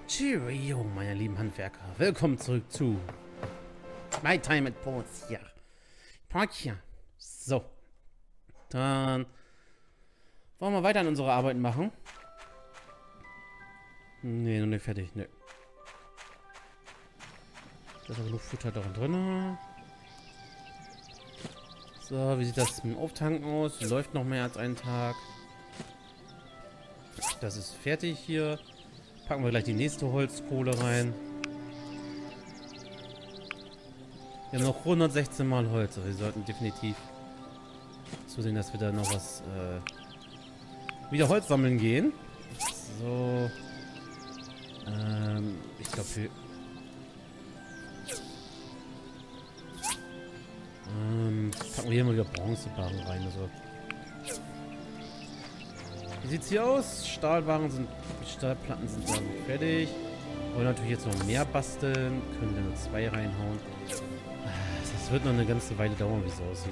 Cheerio, meine lieben Handwerker. Willkommen zurück zu My Time at Portia. Portia. So. Dann wollen wir weiter an unsere Arbeiten machen. Nee, noch nicht fertig. Nee. Da ist aber genug Futter da drin. So, wie sieht das mit dem Auftanken aus? Läuft noch mehr als einen Tag. Das ist fertig hier. Packen wir gleich die nächste Holzkohle rein. Wir haben noch 116 Mal Holz. Also wir sollten definitiv zusehen, dass wir da noch was wieder Holz sammeln gehen. So. Ich glaube wir... packen wir hier mal wieder Bronzebarren rein. Also. Wie sieht's hier aus? Stahlplatten sind dann fertig. Wollen natürlich jetzt noch mehr basteln. Können wir nur 2 reinhauen. Das wird noch eine ganze Weile dauern, wie es aussieht.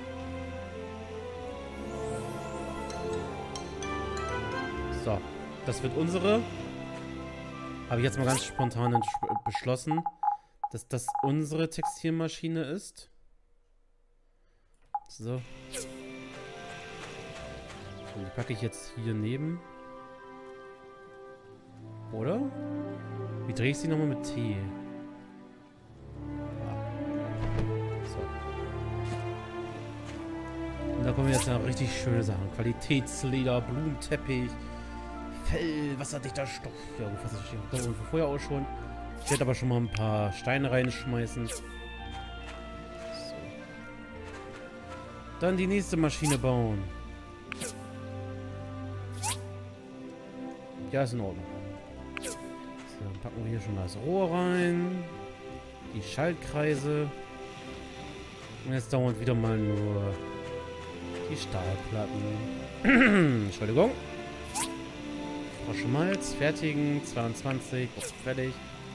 So, das wird unsere. Habe ich jetzt mal ganz spontan beschlossen, dass das unsere Textilmaschine ist. So. Und die packe ich jetzt hier neben. Oder? Wie drehe ich sie nochmal mit T? So. Und da kommen jetzt noch richtig schöne Sachen. Qualitätsleder, Blumenteppich, Fell, wasserdichter Stoff. Ja, gut, wasserdichter Stoff von vorher auch schon. Ich werde aber schon mal ein paar Steine reinschmeißen. So. Dann die nächste Maschine bauen. Ja, ist in Ordnung. So, dann packen wir hier schon das Rohr rein. Die Schaltkreise. Und jetzt dauert wieder mal nur die Stahlplatten. Entschuldigung. Froschmalz, fertigen. 22. Fertig.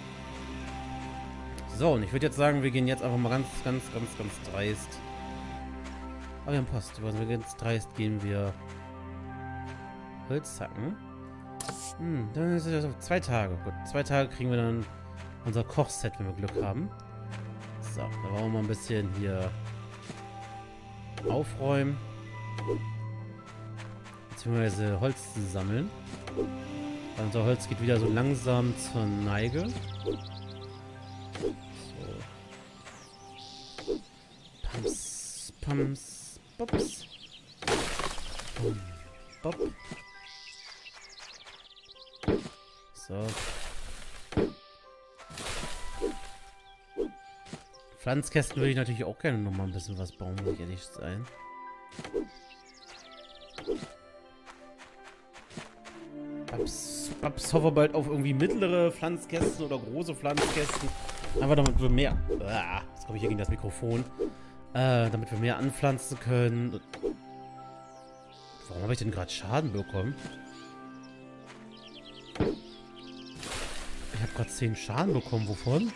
So, und ich würde jetzt sagen, wir gehen jetzt einfach mal ganz dreist. Aber wir haben Post. Also ganz dreist gehen wir Holzhacken. Dann ist es auf 2 Tage. Gut, 2 Tage kriegen wir dann unser Kochset, wenn wir Glück haben. So, da wollen wir mal ein bisschen hier aufräumen. Beziehungsweise Holz zu sammeln. Weil unser Holz geht wieder so langsam zur Neige. So. Pams, pams, bops. Bop. So. Pflanzkästen würde ich natürlich auch gerne noch mal ein bisschen was bauen, muss ich ehrlich sein. Babs hoffe bald auf irgendwie mittlere Pflanzkästen oder große Pflanzkästen. Einfach damit wir mehr... jetzt komme ich hier gegen das Mikrofon. Damit wir mehr anpflanzen können. Warum habe ich denn gerade Schaden bekommen? Ich habe gerade 10 Schaden bekommen. Wovon?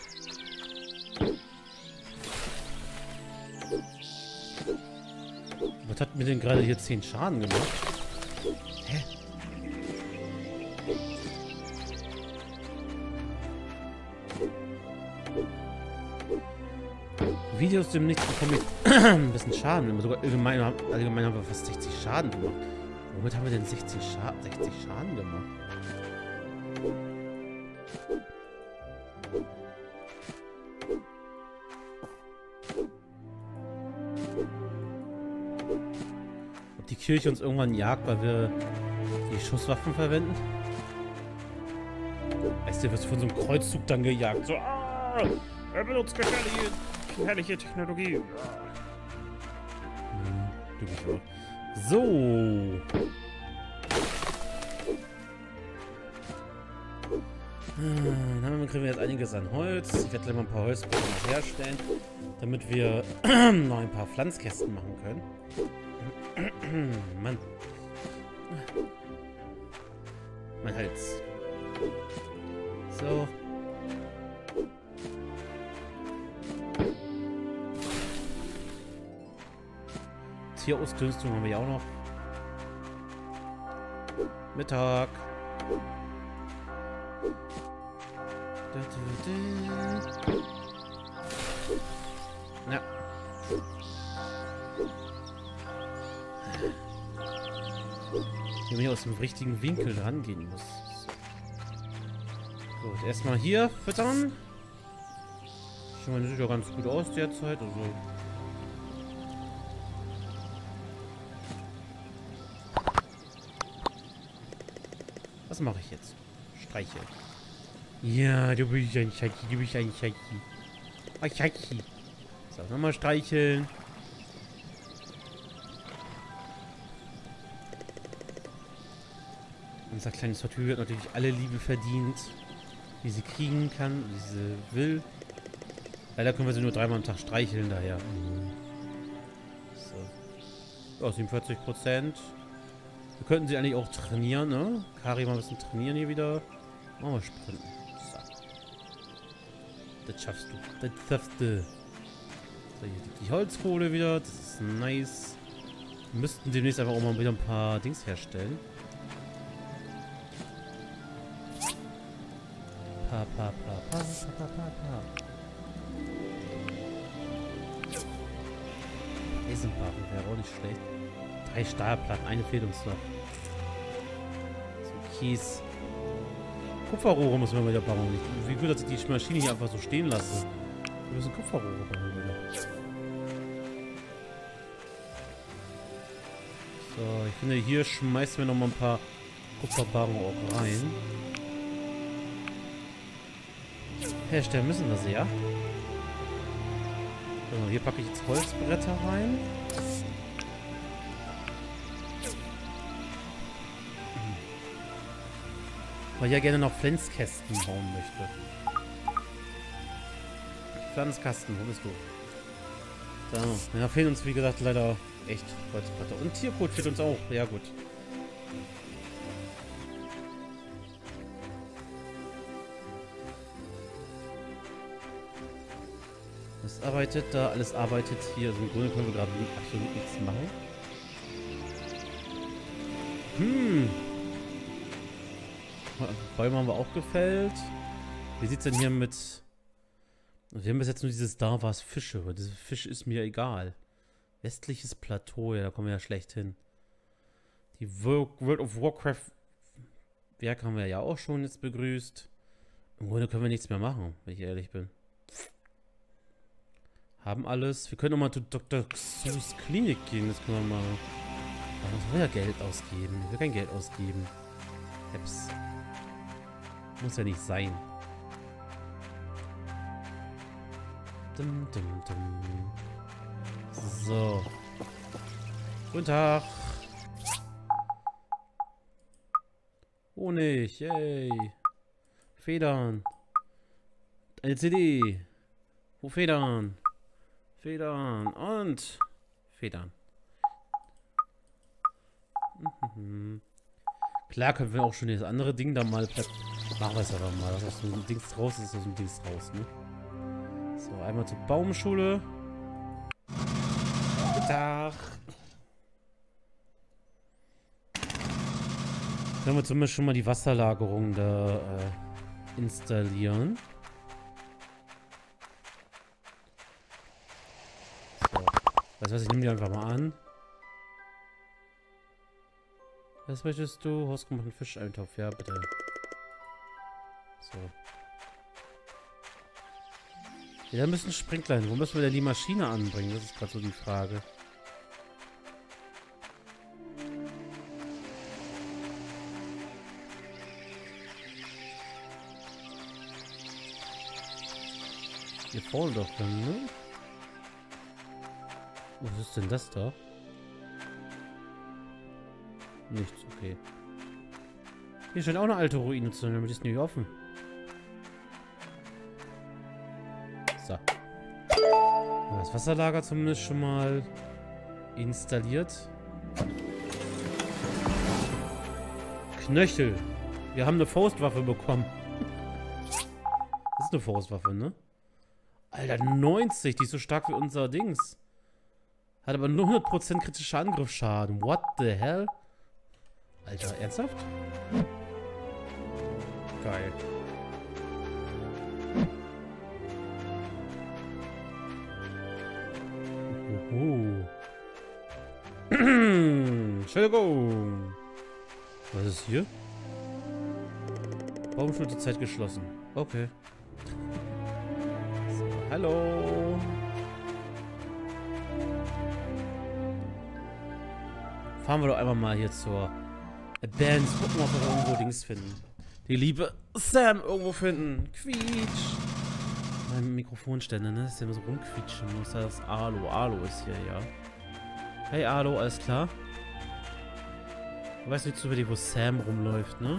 Was hat mir denn gerade hier 10 Schaden gemacht? Hä? Videos dem Nichts bekomme ich ein bisschen Schaden. Aber sogar allgemein haben wir fast 60 Schaden gemacht. Womit haben wir denn 60 Schaden gemacht? Ob die Kirche uns irgendwann jagt, weil wir die Schusswaffen verwenden? Weißt du, wirst von so einem Kreuzzug dann gejagt. So, er benutzt gefährliche Technologie. Du bist auch. So. Dann kriegen wir jetzt einiges an Holz. Ich werde gleich mal ein paar Holzbrocken herstellen, damit wir noch ein paar Pflanzkästen machen können. Mann. Mein Hals. So. Tierausdünstung haben wir ja auch noch. Mittag. Ja. Wenn man hier aus dem richtigen Winkel rangehen muss. Gut, erstmal hier füttern. Ich meine, das sieht ja ganz gut aus derzeit. Also. Was mache ich jetzt? Streiche. Ja, du bist ein Schatzi, du bist ein Schatzi. Ein Schatzi. So, nochmal streicheln. Unser kleines Tortue hat natürlich alle Liebe verdient, die sie kriegen kann, die sie will. Leider können wir sie nur 3-mal am Tag streicheln, daher. So. Ja, 47%. Wir könnten sie eigentlich auch trainieren, ne? Kari mal ein bisschen trainieren hier wieder. Machen wir Sprinten. So. Das schaffst du. Das schaffst du. So, hier die Holzkohle wieder. Das ist nice. Wir müssten demnächst einfach auch mal wieder ein paar Dings herstellen. Pa. Eisenbarren wäre auch nicht schlecht. 3 Stahlplatten, eine fehlt uns noch. So, Kies. Kupferrohre müssen wir wieder bauen. Wie gut, dass ich die Maschine hier einfach so stehen lasse. Wir müssen Kupferrohre bauen wieder. So, ich finde, hier schmeißen wir noch mal ein paar Kupferbarren auch rein. Herstellen müssen wir sie, ja? So, hier packe ich jetzt Holzbretter rein. Weil ich ja gerne noch Pflanzkästen bauen möchte. Pflanzkasten, wo bist du? So, ja, fehlen uns wie gesagt leider echt Holzbretter. Und Tierkot fehlt uns auch. Ja gut. Das arbeitet da, alles arbeitet hier. Also im Grunde können wir gerade absolut nichts machen. Bäume haben wir auch gefällt. Wie sieht es denn hier mit... Wir haben bis jetzt nur dieses da was Fische. Aber diese Fisch ist mir egal. Westliches Plateau, ja, da kommen wir ja schlecht hin. Die World of Warcraft Werk haben wir ja auch schon jetzt begrüßt. Im Grunde können wir nichts mehr machen, wenn ich ehrlich bin. Haben alles. Wir können auch mal zu Dr. Xus Klinik gehen. Das können wir mal... Aber uns will ja Geld ausgeben. Ich will kein Geld ausgeben. Heps. Muss ja nicht sein. So. Guten Tag. Honig, yay. Federn. Eine CD. Wo Federn? Federn und Federn. Klar können wir auch schon das andere Ding da mal... Machen wir es aber mal. Das ist so ein Dings draus, ist so ein Dings draus, ne? So, einmal zur Baumschule. Guten Tag. Können wir zumindest schon mal die Wasserlagerung da installieren. So. Weißt du was, ich nehme die einfach mal an. Was möchtest du? Hausgemachten Fischeintopf, ja bitte. So. Ja, da müssen Sprinkler hin. Wo müssen wir denn die Maschine anbringen? Das ist gerade so die Frage. Hier vorne doch dann, ne? Was ist denn das da? Nichts, okay. Hier scheint auch eine alte Ruine zu sein, damit ist nicht offen. So. Das Wasserlager zumindest schon mal installiert. Knöchel. Wir haben eine Faustwaffe bekommen. Das ist eine Faustwaffe, ne? Alter, 90. Die ist so stark wie unser Dings. Hat aber nur 100% kritischer Angriffsschaden. What the hell? Alter, ernsthaft? Geil. Entschuldigung. Was ist hier? Warum schon die Zeit geschlossen? Okay. So, hallo. Fahren wir doch einmal mal hier zur Bands. Gucken, ob wir irgendwo Dings finden. Die liebe Sam irgendwo finden. Quietsch. Mein Mikrofonständer, ne? Dass der immer so rumquietschen muss. Das Alu. Alu ist hier, ja. Hey, Alu, alles klar? Du weißt nicht zufällig, wo Sam rumläuft, ne?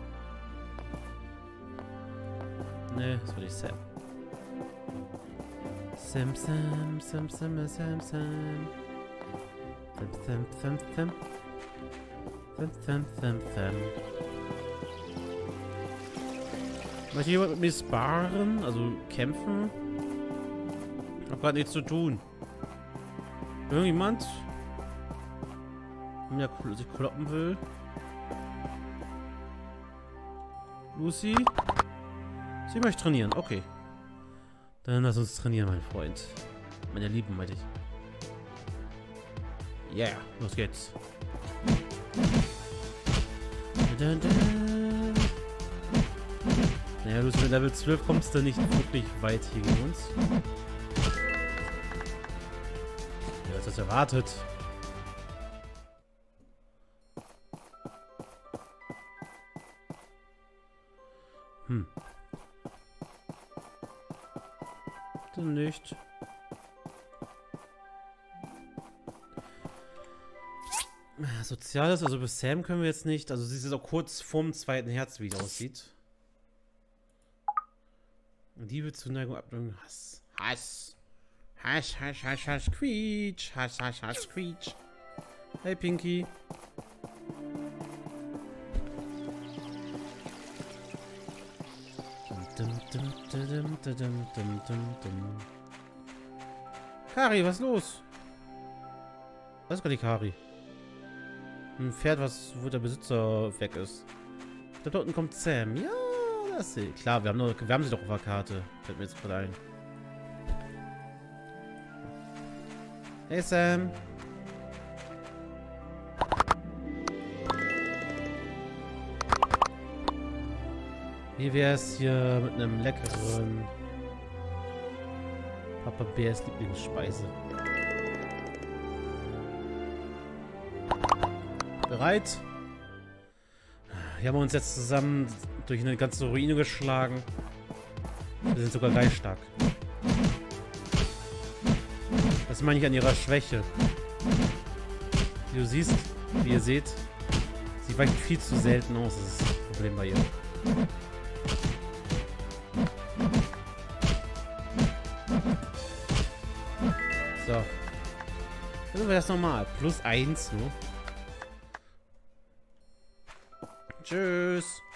Ne, das war nicht Sam. Sam, Sam, Sam, Sam, Sam, Sam. Sam, Sam, Sam, Sam. Sam, Sam, Sam, Sam. Möchte jemand mit mir sparen? Also kämpfen? Ich hab grad nichts zu tun. Irgendjemand? Der sich kloppen will? Lucy? Sie möchte trainieren, okay. Dann lass uns trainieren, mein Freund. Meine Lieben, meinte ich. Yeah, los geht's. Naja, Lucy, mit Level 12 kommst du nicht wirklich weit hier gegen uns. Ja, was hast du erwartet? Dann nicht. Soziales, also bis Sam können wir jetzt nicht. Also sie ist auch kurz vorm zweiten Herz, wie es aussieht. Liebe, Zuneigung, Ablehnung, Hass. Hass. Hass, Hass, Hass, Hass, Quietsch. Hass, Hass, Hass, Quietsch. Hey, Pinky. Kari, was ist los? Was ist gerade die Kari? Ein Pferd, wo der Besitzer weg ist. Da unten kommt Sam. Ja, das ist sie. Klar, wir haben sie doch auf der Karte. Fällt mir jetzt gerade ein. Hey Sam. Wie wär's hier mit einem leckeren Papa Bärs Lieblingsspeise? Bereit? Hier haben wir uns jetzt zusammen durch eine ganze Ruine geschlagen. Wir sind sogar gleich stark. Das meine ich an ihrer Schwäche. Wie du siehst, wie ihr seht, sie weicht viel zu selten aus. Das ist das Problem bei ihr. So. Dann wir das nochmal. +1 nur. Tschüss.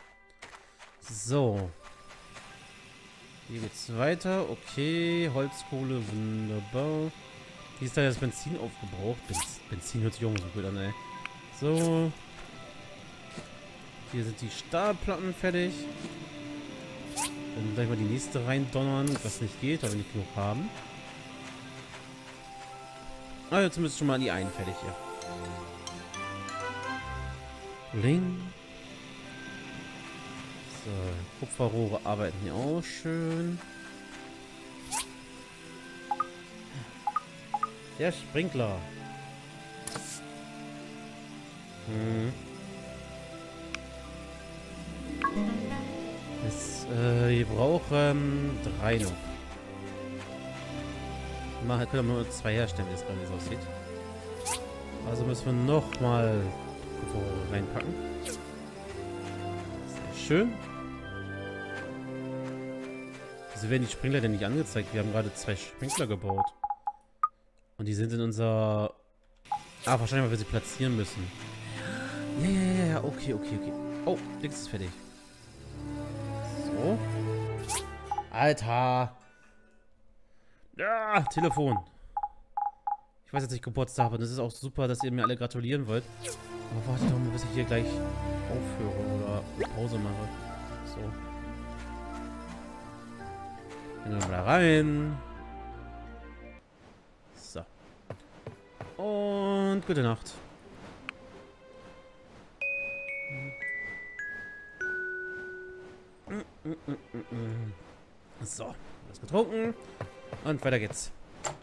So. Hier geht's weiter. Okay. Holzkohle. Wunderbar. Hier ist da das Benzin aufgebraucht. Benzin hört sich auch so gut an, ey. So. Hier sind die Stahlplatten fertig. Dann gleich mal die nächste reindonnern, was nicht geht, weil wir nicht genug haben. Also zumindest schon mal die einen fertig hier. Bling. So, Kupferrohre arbeiten hier auch schön. Der Sprinkler. Wir brauchen 3 noch. Wir können nur 2 herstellen, wie es gerade so aussieht. Also müssen wir nochmal reinpacken. Sehr schön. Wieso werden die Sprinkler denn nicht angezeigt? Wir haben gerade 2 Sprinkler gebaut. Und die sind in unser... Ah, wahrscheinlich, weil wir sie platzieren müssen. Ja, okay. Oh, nichts ist fertig. So. Alter. Ja, Telefon. Ich weiß jetzt nicht, Geburtstag habe. Und es ist auch super, dass ihr mir alle gratulieren wollt. Aber wartet doch mal, bis ich hier gleich aufhöre oder Pause mache. So. Gehen wir mal da rein. So. Und gute Nacht. So, was getrunken. Und weiter geht's.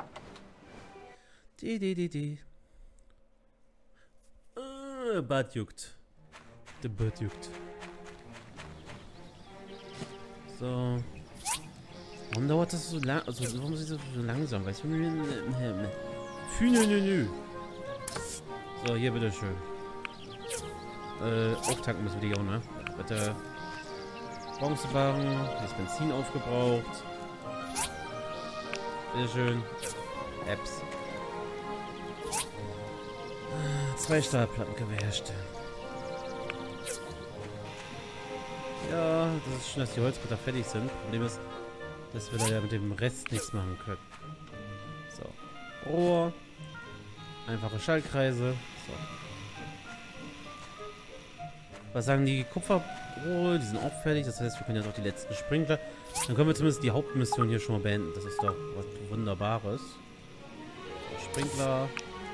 Bart juckt. Der Bart juckt. So. Warum dauert das so lang? Also, warum ist das so langsam? Weißt du? So, hier bitteschön. Auftanken müssen wir die auch, ne? Bitte. Bronzebarren. Hier ist Benzin aufgebraucht. Bitteschön. Apps. 2 Stahlplatten können wir herstellen. Ja, das ist schön, dass die Holzbretter fertig sind. Problem ist, dass wir da ja mit dem Rest nichts machen können. So. Rohr. Einfache Schaltkreise. So. Was sagen die Kupferrohre? Die sind auch fertig. Das heißt, wir können jetzt auch die letzten Sprinkler. Dann können wir zumindest die Hauptmission hier schon mal beenden. Das ist doch was Wunderbares. So, Sprinkler.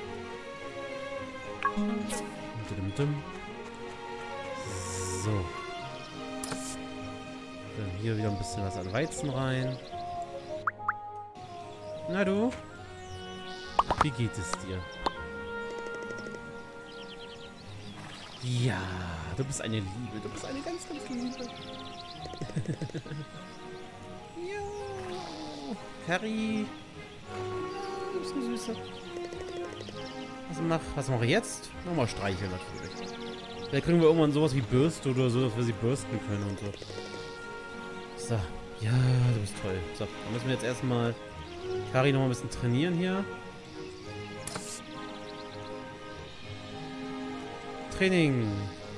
So. Dann hier wieder ein bisschen was an Weizen rein. Na du? Wie geht es dir? Ja, du bist eine Liebe. Du bist eine ganz, ganz Liebe. Ja. Curry. Du bist eine Süße. Was mache ich jetzt? Nochmal streicheln natürlich. Vielleicht kriegen wir irgendwann sowas wie Bürste oder so, dass wir sie bürsten können und so. So. Ja, du bist toll. So, dann müssen wir jetzt erstmal Kari noch mal ein bisschen trainieren hier. Training.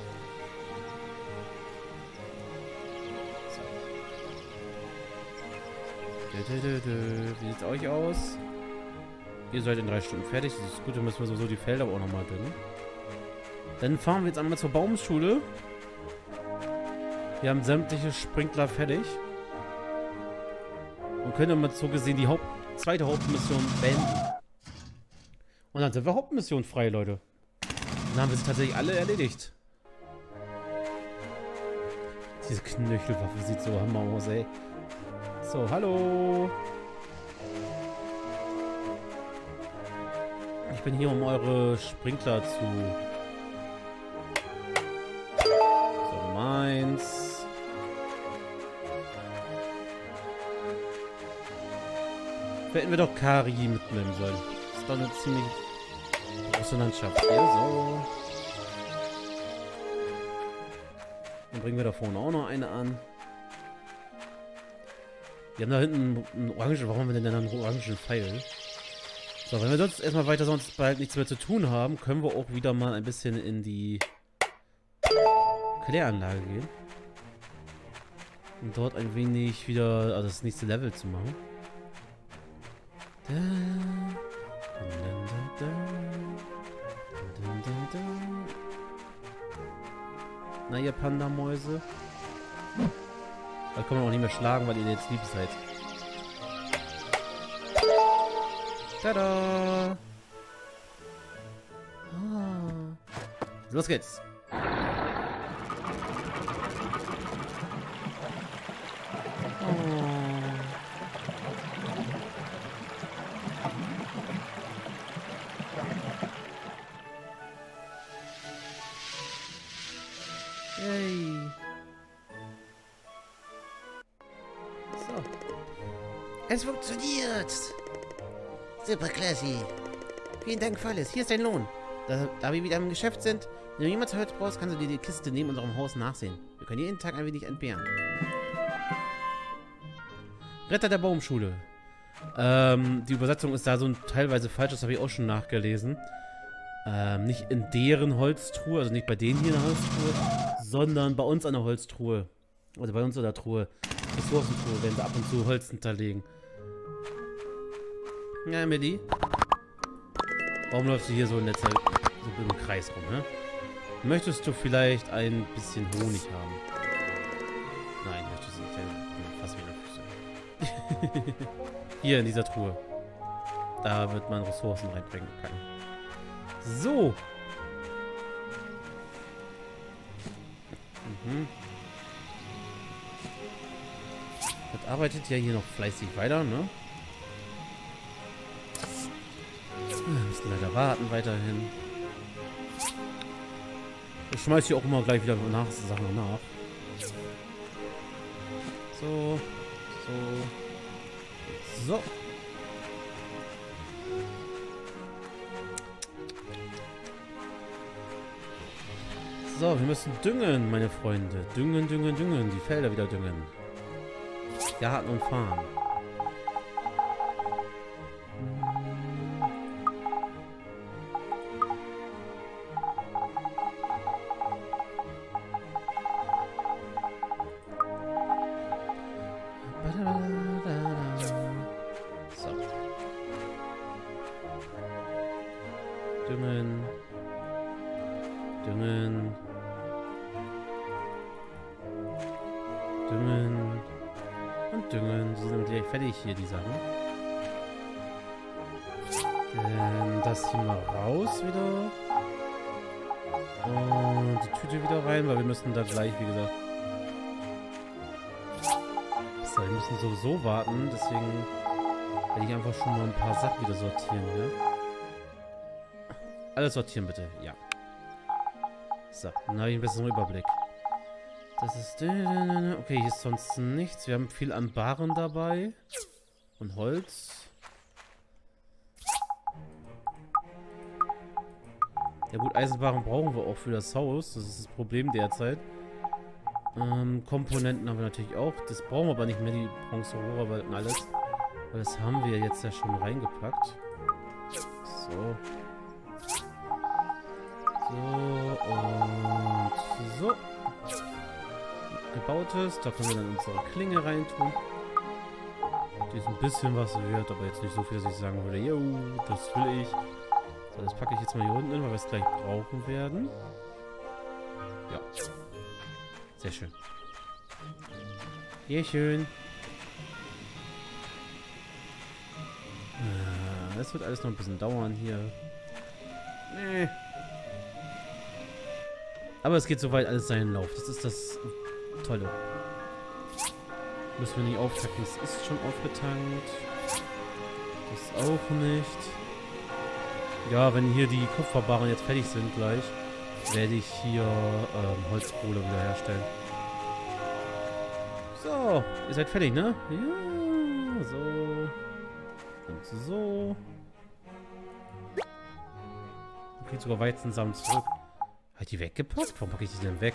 So. Wie sieht's euch aus? Ihr seid in 3 Stunden fertig. Das ist gut, dann müssen wir sowieso die Felder auch nochmal düngen. Dann fahren wir jetzt einmal zur Baumschule. Wir haben sämtliche Sprinkler fertig. Und können dann mal so gesehen die zweite Hauptmission beenden. Und dann sind wir Hauptmission frei, Leute. Dann haben wir sie tatsächlich alle erledigt. Diese Knöchelwaffe sieht so hammer aus, ey. So, hallo. Ich bin hier, um eure Sprinkler zu... So, Nummer 1. Hätten wir doch Kari mitnehmen sollen. Das ist doch eine ziemlich große Landschaft hier, so. Dann bringen wir da vorne auch noch eine an. Wir haben da hinten einen orangen... Warum haben wir denn dann einen orangen Pfeil? So, wenn wir sonst erstmal weiter sonst bald nichts mehr zu tun haben, können wir auch wieder mal ein bisschen in die Kläranlage gehen. Und dort ein wenig wieder also das nächste Level zu machen. Na, ihr Panda-Mäuse. Da können wir auch nicht mehr schlagen, weil ihr jetzt lieb seid. Tada! Ah. Los geht's! Yay! So. Es funktioniert! Super klasse. Vielen Dank für alles. Hier ist dein Lohn. Da wir wieder im Geschäft sind, wenn du jemals Holz brauchst, kannst du dir die Kiste neben unserem Haus nachsehen. Wir können jeden Tag ein wenig entbehren. Retter der Baumschule. Die Übersetzung ist da so teilweise falsch, das habe ich auch schon nachgelesen. Nicht in deren Holztruhe, also nicht bei denen hier in der Holztruhe, sondern bei uns an der Holztruhe. Also bei uns in der Truhe. Ressourcentruhe werden sie ab und zu Holz hinterlegen. Ja, Emily. Warum läufst du hier so in der Zeit so im Kreis rum, ne? Möchtest du vielleicht ein bisschen Honig haben? Nein, möchtest du nicht. Dann fass wieder Füße. Hier in dieser Truhe. Da wird man Ressourcen reinbringen können. So. arbeitet ja hier noch fleißig weiter, ne? Wir müssen leider warten weiterhin. Ich schmeiß hier auch immer gleich wieder Sachen nach. So. So, wir müssen düngen, meine Freunde. Düngen. Die Felder wieder düngen. Garten und Farm. So. Düngen. Und düngen. Die sind gleich fertig hier, die Sachen. Das hier mal raus wieder. Und die Tüte wieder rein, weil wir müssen da gleich, wie gesagt. So, wir müssen sowieso warten, deswegen werde ich einfach schon mal ein paar Sachen wieder sortieren, ja? Alles sortieren bitte, ja. So, dann habe ich ein bisschen Überblick. Das ist... Okay, hier ist sonst nichts. Wir haben viel an Barren dabei. Und Holz. Ja gut, Eisenbarren brauchen wir auch für das Haus. Das ist das Problem derzeit. Komponenten haben wir natürlich auch. Das brauchen wir aber nicht mehr, die Bronzerohre und alles. Weil das haben wir jetzt ja schon reingepackt. So. Und so. Gebautes. Da können wir dann unsere Klinge reintun. Die ist ein bisschen was wert, aber jetzt nicht so viel, dass ich sagen würde, jo, das will ich. So, das packe ich jetzt mal hier unten hin, weil wir es gleich brauchen werden. Ja. Sehr schön. Sehr schön. Das wird alles noch ein bisschen dauern hier. Nee. Aber es geht soweit alles seinen Lauf. Das ist das Tolle. Müssen wir nicht auftanken. Es ist schon aufgetankt. Das auch nicht. Ja, wenn hier die Kupferbarren jetzt fertig sind gleich, werde ich hier Holzkohle wieder herstellen. So, ihr seid fertig, ne? Ja, so. Und so. Man kriegt sogar Weizensamen zurück. Habe ich die weggepackt? Warum packe ich die denn weg?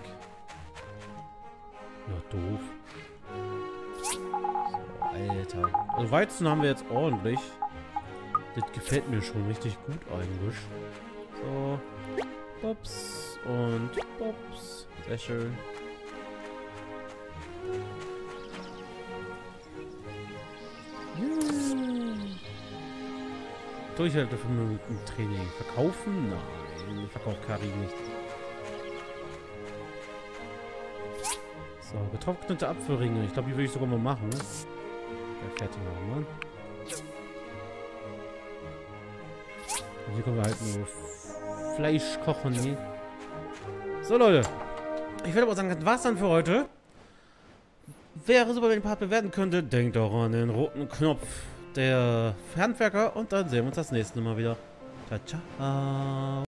Ja, doof. So, Alter. Also Weizen haben wir jetzt ordentlich. Das gefällt mir schon richtig gut eigentlich. So. Bops und Bops. Sehr schön. Durchhalte im Training. Verkaufen? Nein, verkauft Kari nicht. So, getrocknete Apfelringe. Ich glaube, die würde ich sogar mal machen. Ja, fertig machen, Mann. Und hier können wir halt nur Fleisch kochen. Nee. So, Leute. Ich würde aber sagen, das war's dann für heute. Wäre super, wenn ihr den Part bewerten könntet. Denkt auch an den roten Knopf der Handwerker. Und dann sehen wir uns das nächste Mal wieder. Ciao, ciao.